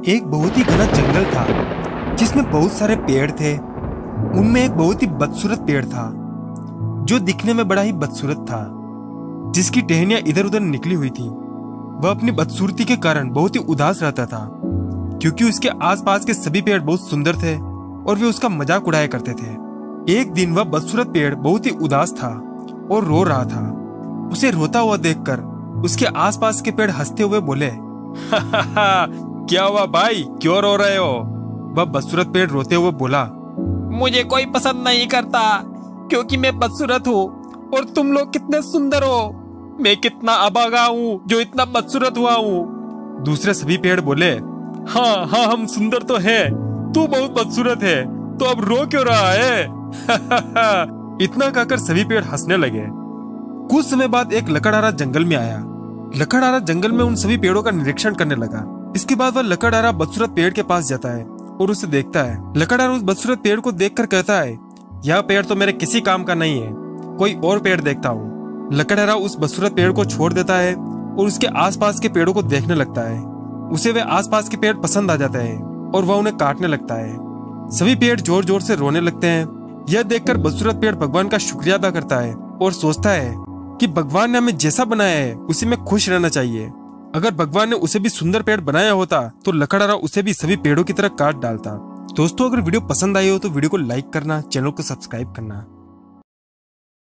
एक बहुत ही घना जंगल था जिसमें बहुत सारे पेड़ थे। उनमें एक बहुत ही बदसूरत पेड़ था जो दिखने में बड़ा ही बदसूरत था, जिसकी टहनियां इधर उधर निकली हुई थी। वह अपनी बदसूरती के कारण बहुत ही उदास रहता था क्योंकि उसके आसपास के सभी पेड़ बहुत सुंदर थे और वे उसका मजाक उड़ाया करते थे। एक दिन वह बदसूरत पेड़ बहुत ही उदास था और रो रहा था। उसे रोता हुआ देखकर उसके आसपास के पेड़ हंसते हुए बोले, क्या हुआ भाई, क्यों रो रहे हो? वह बदसूरत पेड़ रोते हुए बोला, मुझे कोई पसंद नहीं करता क्योंकि मैं बदसूरत हूँ और तुम लोग कितने सुंदर हो। मैं कितना अभागा हूँ जो इतना बदसूरत हुआ हूँ। दूसरे सभी पेड़ बोले, हाँ हाँ, हम सुंदर तो है, तू बहुत बदसूरत है, तो अब रो क्यों रहा है? इतना कहकर सभी पेड़ हंसने लगे। कुछ समय बाद एक लकड़हारा जंगल में आया। लकड़हारा जंगल में उन सभी पेड़ों का निरीक्षण करने लगा। इसके बाद वह लकड़हारा बदसूरत पेड़ के पास जाता है और उसे देखता है। लकड़हारा उस बदसूरत पेड़ को देखकर कहता है, यह पेड़ तो मेरे किसी काम का नहीं है, कोई और पेड़ देखता हूँ। लकड़हारा उस बदसूरत पेड़ को छोड़ देता है और उसके आसपास के पेड़ों को देखने लगता है। उसे वे आसपास के पेड़ पसंद आ जाते हैं और वह उन्हें काटने लगता है। सभी पेड़ जोर जोर से रोने लगते हैं। यह देखकर बदसूरत पेड़ भगवान का शुक्रिया अदा करता है और सोचता है कि भगवान ने हमें जैसा बनाया है उसी में खुश रहना चाहिए। अगर भगवान ने उसे भी सुंदर पेड़ बनाया होता तो लकड़हारा उसे भी सभी पेड़ों की तरह काट डालता। दोस्तों, अगर वीडियो पसंद आई हो तो वीडियो को लाइक करना, चैनल को सब्सक्राइब करना।